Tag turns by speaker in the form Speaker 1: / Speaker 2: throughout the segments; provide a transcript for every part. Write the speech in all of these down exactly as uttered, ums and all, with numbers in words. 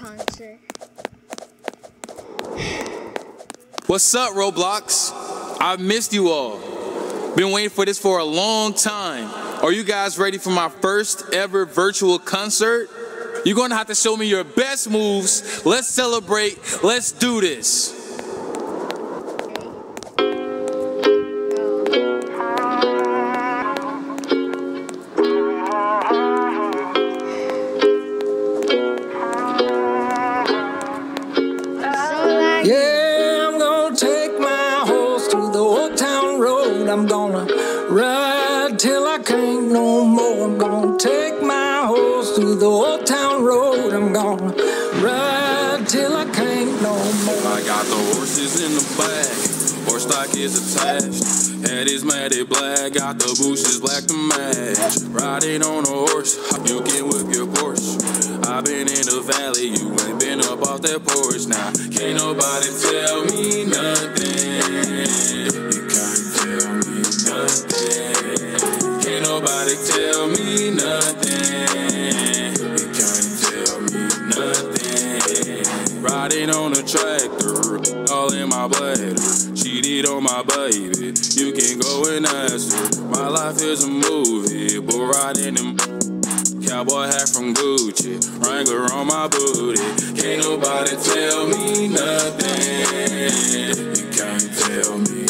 Speaker 1: concert.
Speaker 2: What's up, Roblox? I've missed you all. Been waiting for this for a long time. Are you guys ready for my first ever virtual concert? You're gonna have to show me your best moves. Let's celebrate. Let's do this.
Speaker 3: Yeah, I'm gonna take my horse to the old town road. I'm gonna ride till I can't no more. I'm gonna take my horse to the old town road. I'm gonna ride till I can't no more.
Speaker 2: I got the horses in the back, horse stock is attached. Head is matted black, got the bushes black to match. Riding on a horse, you can whip your Porsche. I've been in the valley, you ain't been up off that porch. Now, can't nobody tell me nothing. You can't tell me nothing. Can't nobody tell me nothing. You can't tell me nothing. Riding on a tractor, all in my bladder. Cheated on my baby, you can go and ask her. My life is a movie, but riding them cowboy hat from Gucci, Wrangler on my booty. Can't nobody tell me nothing. You can't tell me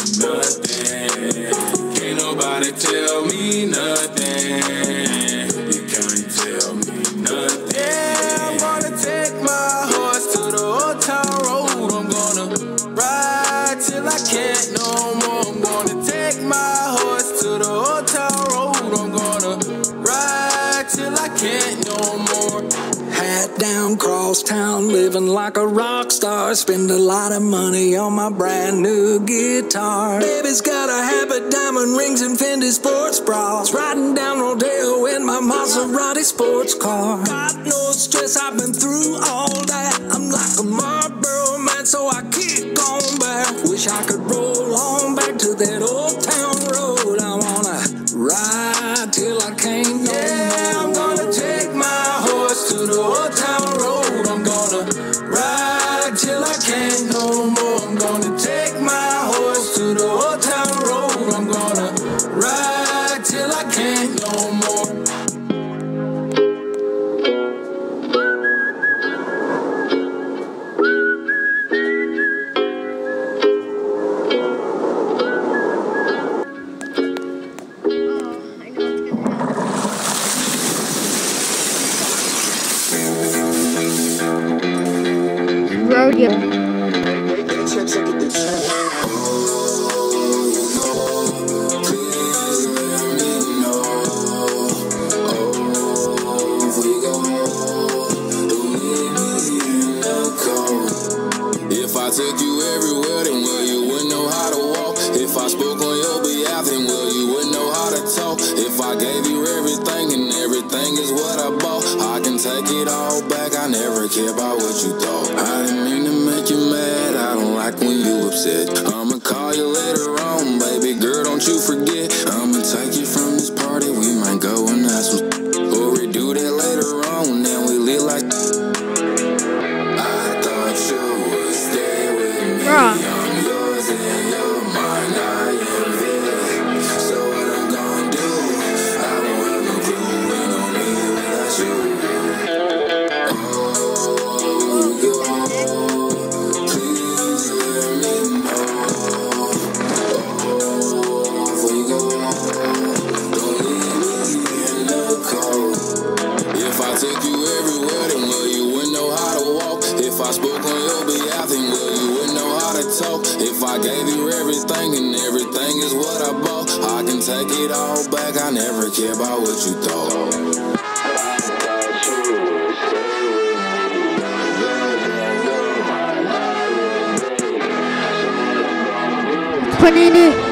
Speaker 2: nothing. Can't nobody tell me nothing. You can't tell me nothing. Yeah, I'm gonna take my horse to the old town road. I'm gonna ride till I can't no more. I'm gonna take my horse to the old town road. I'm gonna ride till I can't no more.
Speaker 3: Hat down, cross town, living like a rock star. Spend a lot of money on my brand new guitar. Baby's got a habit, diamond rings and Fendi sports bras. Riding down Rodeo in my Maserati sports car. Got no stress, I've been through all that. I'm like a Marlboro man, so I kick on back. Wish I could roll on back to that old town road. I wanna ride till I can't no
Speaker 2: Yeah, I'm gonna take my horse to the old town road. I'm gonna ride till I can't no more. I'm gonna take my horse to the old town road. I'm gonna ride till I can't no more.
Speaker 1: Rodeo.
Speaker 2: If I took you everywhere, then well, you wouldn't know how to walk. If I spoke on your behalf, then well, you wouldn't know how to talk. If I gave you everything and everything is what I bought, I can take it all back. I never care about what you thought. I didn't mean to make you mad. I don't like when you upset. I'ma call you later on, baby girl, don't you forget. I'ma take you from this party. We might go and have some, or we do that later on. Then we live like I thought you would stay with me.
Speaker 1: Bruh.
Speaker 2: I'm yours and you're mine. I am it. So what I'm gonna do? I don't have no clue. Ain't no me without you. Oh, you go. Please let me know. Oh, before you go, don't leave me in the cold. If I took you everywhere, then well, you wouldn't know how to walk. If I spoke on your behalf, then well, you wouldn't know how to talk. If I gave you everything and everything is what I bought, I can take it all back. I never care about what you thought.
Speaker 1: Panini.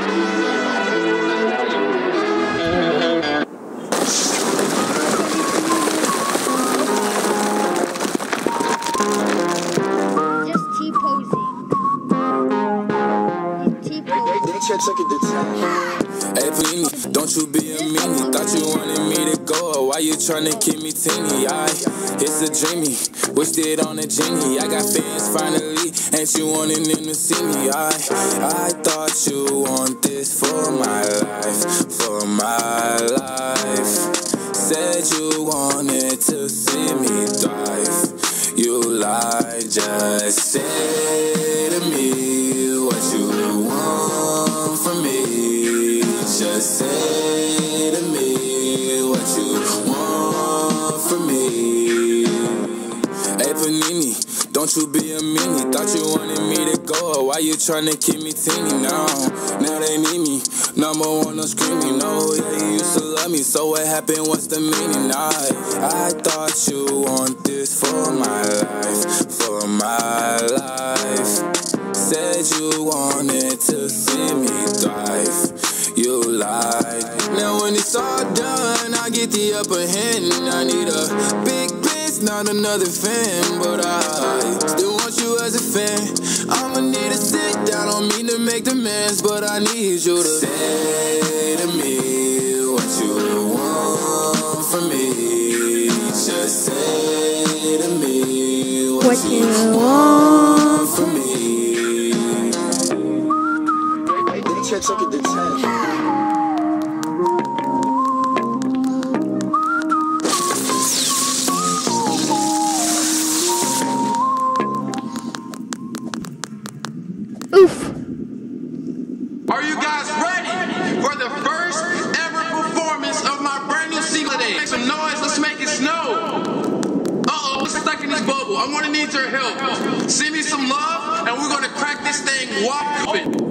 Speaker 2: Hey, Panini, don't you be a meanie. Thought you wanted me to go, or why you tryna keep me teeny? I, it's a dreamy. wished it on a genie. I got fans finally, ain't you wanting them to see me? I, I thought you want this for my life, for my life. Said you wanted to see me thrive. You lied, just say to me what you want from me. Just say to me what you want from me. Hey Panini, don't you be a meanie. Thought you wanted me to go, why you tryna keep me teeny now? Now they need me, number one, no screaming. No, yeah, you used to love me, so what happened, what's the meaning? I, I thought you want this for my life, for my life. Said you wanted to see me thrive. You lied. Now when it's all done, I get the upper hand. I need a big bitch, not another fan, but I still want you as a fan. I'ma need to sit down, don't mean to make demands, but I need you to say to me what you want from me. Just say to me what, what you, you want from me. Check, check it, the ten.
Speaker 1: Oof.
Speaker 4: Are you guys ready for the first ever performance of my brand new single today? Make some noise, let's make it snow. Uh-oh, we're stuck in this bubble. I'm gonna need your help. Send me some love, and we're gonna crack this thing wide open.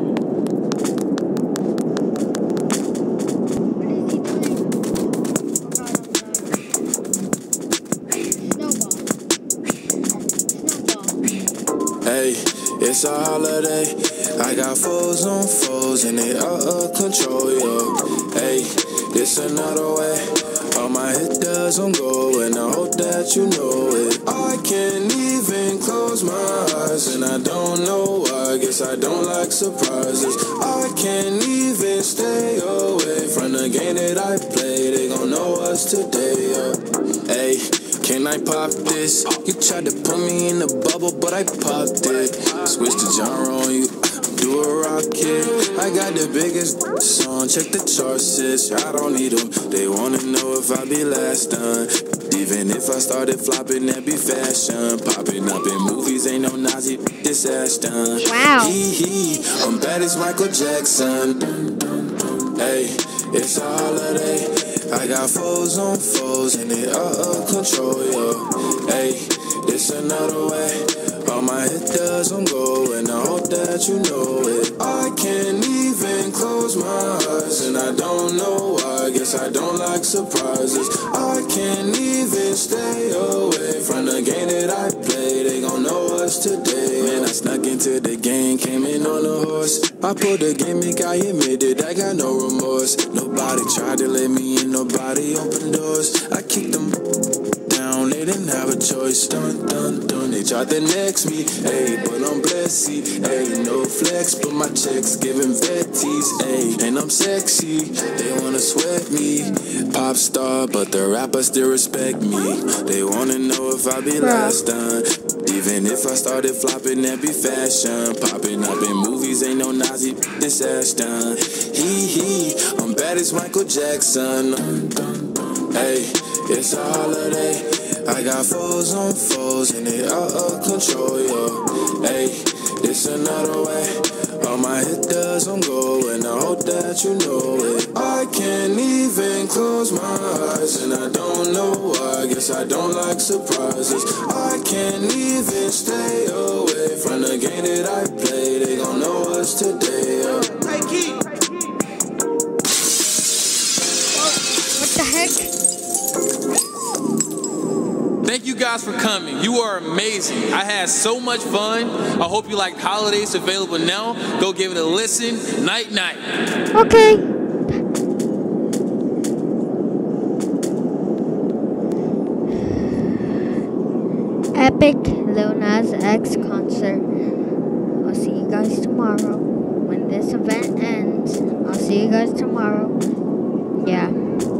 Speaker 2: Hey, it's a holiday. I got foes on foes and they out of control, yo. Hey, it's another way. All my hit doesn't go, and I hope that you know it. I can't even close my eyes, and I don't know why. Guess I don't like surprises. I can't even stay away from the game that I play. They gon' know us today, yo. Hey. Can I pop this? You tried to put me in the bubble, but I popped it. Switch the genre on you, do a rocket. I got the biggest song, check the charts, sis. I don't need them, they wanna know if I be last done. Even if I started flopping, that be fashion. Popping up in movies, ain't no Nazi, this ass done.
Speaker 1: Wow.
Speaker 2: Hee hee, I'm bad as Michael Jackson. Hey, it's a holiday. I got foes on foes and they out of control, yo. Hey, it's another way. All my hit doesn't go, and I hope that you know it. I can't even close my eyes, and I don't know why. Guess I don't like surprises. I can't even stay away from the game that I play. They gon' know us today. Man, I snuck into the game, came in on a horse. I pulled the gimmick, I admitted I got no remorse. Nobody tried to let me in, nobody opened doors. I kicked them down, they didn't have a choice. Dun, dun, dun, they tried to next me, ayy, but I'm blessed, see, ayy, no flex, but my checks giving vetties, ayy, and I'm sexy, they wanna sweat me, pop star, but the rappers still respect me, they wanna know if I be last done, even if I started flopping, that be fashion, popping up in movies, ain't no Nazi, this ass done, hee hee, I'm bad as Michael Jackson, ayy, it's a holiday. I got foes on foes and they out of control, yo. Hey, it's another way. All my hit doesn't go, and I hope that you know it. I can't even close my eyes, and I don't know why. Guess I don't like surprises. I can't even stay away from the game that I play. They gon' know us today, yo.
Speaker 4: Hey, Keith.
Speaker 1: What the heck?
Speaker 4: Thank you guys for coming. You are amazing. I had so much fun. I hope you liked Holidays. Available now. Go give it a listen. Night, night.
Speaker 1: Okay. Epic Lil Nas X concert. I'll see you guys tomorrow. When this event ends, I'll see you guys tomorrow. Yeah.